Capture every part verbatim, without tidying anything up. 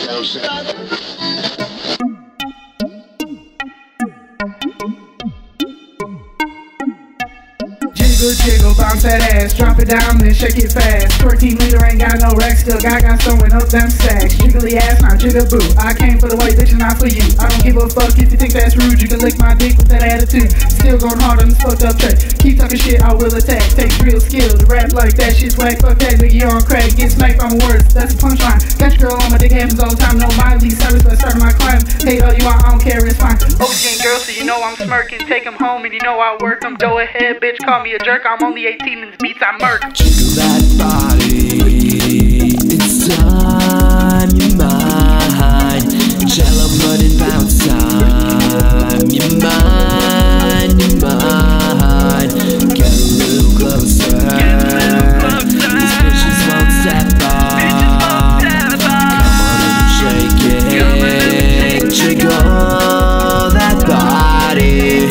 Jiggle, jiggle, bounce that ass, drop it down then shake it fast. fourteen liter ain't got no racks, still got guys throwing up them stacks. Jiggly ass, now jiggle boo. I came for the white bitch and not for you. I don't give a fuck if you think that's rude. You can lick my dick with that attitude. Still going hard on this fucked up track. Keep talking shit, I will attack. Takes real skill to rap like that shit's whack. Fuck that nigga, you on crack. Get smacked by my words, that's a punchline. Catch a girl on my dick, happens all the time. No Miley Cyrus, but starting my climb. Hate all you want, I don't care, it's fine. Ocean girl, so you know I'm smirking. Take him home and you know I work him. Go ahead, bitch, call me a jerk. I'm only eighteen and this beats I murk. Jiggle that body, it's time, you're mine. Jello, mud and bounce time, you're mine, you're mine. Get a little closer, Get a little closer. These bitches won't step off. Come on and shake it, jiggle that body.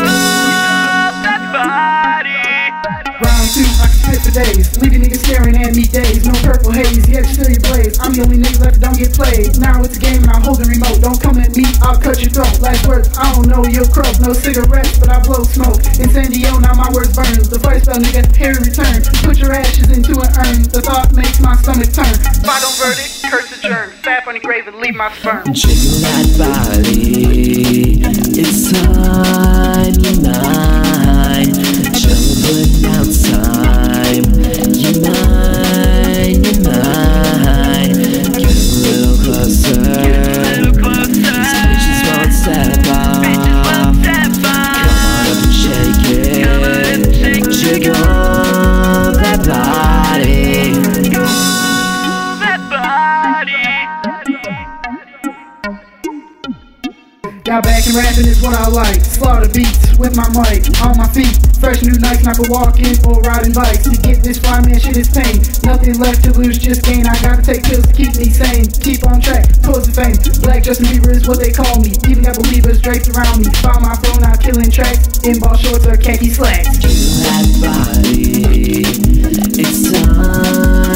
Round two, I can spit for days. Leave you niggas staring at me days. No purple haze, yet still you blaze. I'm the only nigga left that don't get played. Now it's a game and I hold the remote. Don't come at me, I'll cut your throat. Last words, I don't know your croak. No cigarettes, but I blow smoke. In San Diego, now my words burn. The fight spell, nigga, here in return. Put your ashes into an urn. The thought makes my stomach turn. Final verdict, curse adjourn. Fat on the grave and leave my sperm. Jiggle that body, it's time, you're mine. Jello, but now it's time, you're mine, you're mine. Get a little closer, these bitches won't step off. Come on up and shake it, jiggle that body. Got back and rapping is what I like. Slaughter beats with my mic on my feet. Fresh new Nikes, not for walking or riding bikes. To get this fly, man, shit is pain. Nothing left to lose, just gain. I gotta take pills to keep me sane. Keep on track, towards the fame. Black Justin Bieber is what they call me. Even got believers draped around me. Found my phone out killing tracks. In ball shorts or khaki slacks. Jiggle that body, it's time.